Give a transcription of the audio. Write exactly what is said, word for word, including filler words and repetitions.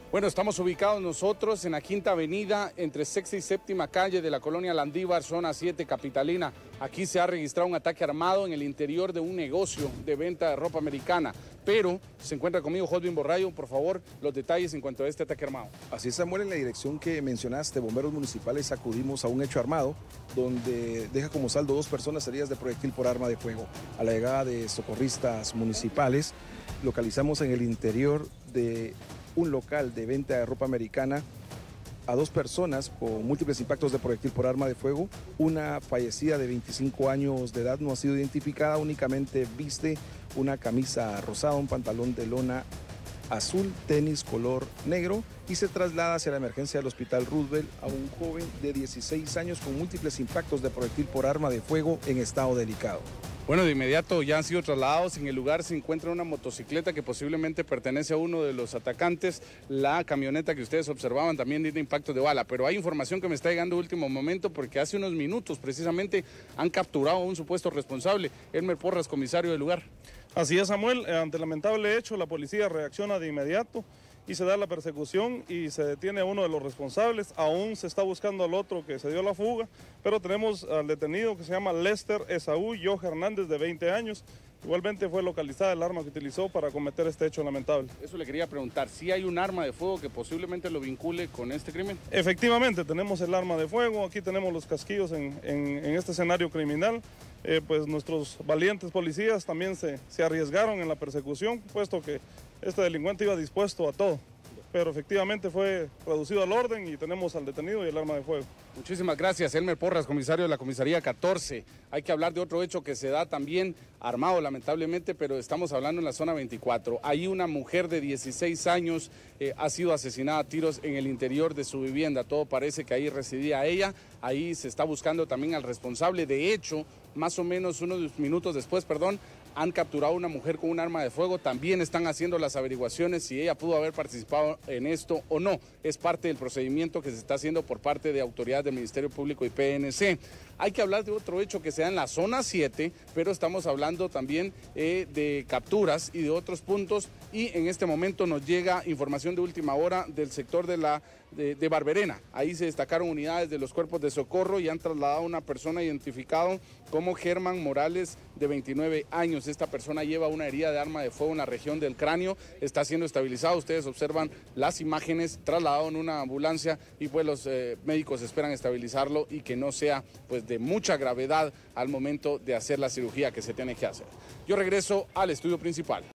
Bueno, estamos ubicados nosotros en la Quinta Avenida, entre Sexta y Séptima Calle de la colonia Landívar, zona siete capitalina. Aquí se ha registrado un ataque armado en el interior de un negocio de venta de ropa americana. Pero se encuentra conmigo Josvin Borrayo, por favor, los detalles en cuanto a este ataque armado. Así es, Samuel, en la dirección que mencionaste, bomberos municipales, acudimos a un hecho armado donde deja como saldo dos personas heridas de proyectil por arma de fuego. A la llegada de socorristas municipales, localizamos en el interior de un local de venta de ropa americana a dos personas con múltiples impactos de proyectil por arma de fuego. Una fallecida de veinticinco años de edad no ha sido identificada, únicamente viste una camisa rosada, un pantalón de lona azul, tenis color negro y se traslada hacia la emergencia del Hospital Roosevelt a un joven de dieciséis años con múltiples impactos de proyectil por arma de fuego en estado delicado. Bueno, de inmediato ya han sido trasladados. En el lugar se encuentra una motocicleta que posiblemente pertenece a uno de los atacantes. La camioneta que ustedes observaban también tiene impacto de bala, pero hay información que me está llegando de último momento porque hace unos minutos precisamente han capturado a un supuesto responsable, Elmer Porras, comisario del lugar. Así es, Samuel, ante el lamentable hecho la policía reacciona de inmediato y se da la persecución y se detiene a uno de los responsables. Aún se está buscando al otro que se dio la fuga, pero tenemos al detenido que se llama Lester Esaú Yo Hernández, de veinte años. Igualmente fue localizada el arma que utilizó para cometer este hecho lamentable. Eso le quería preguntar, ¿si hay un arma de fuego que posiblemente lo vincule con este crimen? Efectivamente, tenemos el arma de fuego, aquí tenemos los casquillos en, en, en este escenario criminal. Eh, pues nuestros valientes policías también se, se arriesgaron en la persecución, puesto que este delincuente iba dispuesto a todo. Pero efectivamente fue reducido al orden y tenemos al detenido y el arma de fuego. Muchísimas gracias, Elmer Porras, comisario de la comisaría catorce. Hay que hablar de otro hecho que se da también armado, lamentablemente, pero estamos hablando en la zona veinticuatro. Ahí una mujer de dieciséis años eh, ha sido asesinada a tiros en el interior de su vivienda. Todo parece que ahí residía ella. Ahí se está buscando también al responsable. De hecho, más o menos unos minutos después, perdón, han capturado a una mujer con un arma de fuego. También están haciendo las averiguaciones si ella pudo haber participado en esto o no. Es parte del procedimiento que se está haciendo por parte de autoridades del Ministerio Público y P N C. Hay que hablar de otro hecho que se da en la zona siete, pero estamos hablando también eh, de capturas y de otros puntos. Y en este momento nos llega información de última hora del sector de, la, de, de Barberena. Ahí se destacaron unidades de los cuerpos de socorro y han trasladado a una persona identificada como Germán Morales, de veintinueve años. Esta persona lleva una herida de arma de fuego en la región del cráneo, está siendo estabilizado. Ustedes observan las imágenes, trasladado en una ambulancia y pues los eh, médicos esperan estabilizarlo y que no sea pues de mucha gravedad al momento de hacer la cirugía que se tiene que hacer. Yo regreso al estudio principal.